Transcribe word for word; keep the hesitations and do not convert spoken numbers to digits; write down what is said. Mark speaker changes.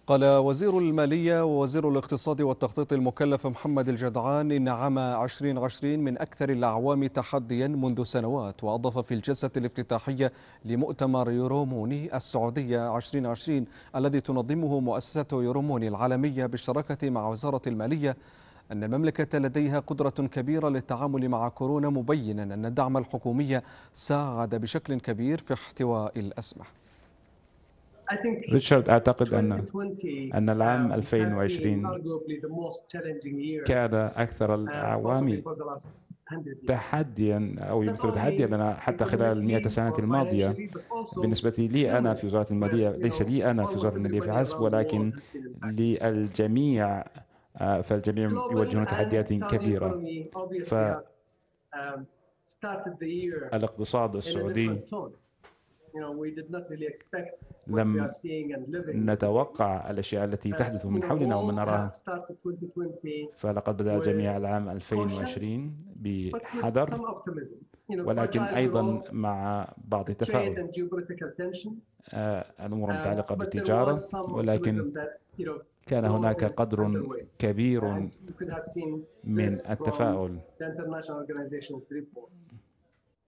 Speaker 1: قال وزير المالية ووزير الاقتصاد والتخطيط المكلف محمد الجدعان إن عام ألفين وعشرين من أكثر الأعوام تحديا منذ سنوات. وأضاف في الجلسة الافتتاحية لمؤتمر يوروموني السعودية ألفين وعشرين الذي تنظمه مؤسسة يوروموني العالمية بالشراكة مع وزارة المالية أن المملكة لديها قدرة كبيرة للتعامل مع كورونا، مبينا أن الدعم الحكومي ساعد بشكل كبير في احتواء الأزمة.
Speaker 2: ريتشارد، أعتقد أن أن العام ألفين وعشرين كان أكثر الأعوام تحديا أو يمثل تحديا لنا حتى خلال المئة سنة الماضية. بالنسبة لي أنا في وزارة المالية، ليس لي أنا في وزارة المالية فحسب، ولكن للجميع، فالجميع يواجهون تحديات كبيرة. فالاقتصاد السعودي لم نتوقع الأشياء التي تحدث من حولنا ومن نراها، فلقد بدأ الجميع العام ألفين وعشرين بحذر، ولكن أيضا مع بعض التفاؤل. الأمور المتعلقة بالتجارة، ولكن كان هناك قدر كبير من التفاؤل.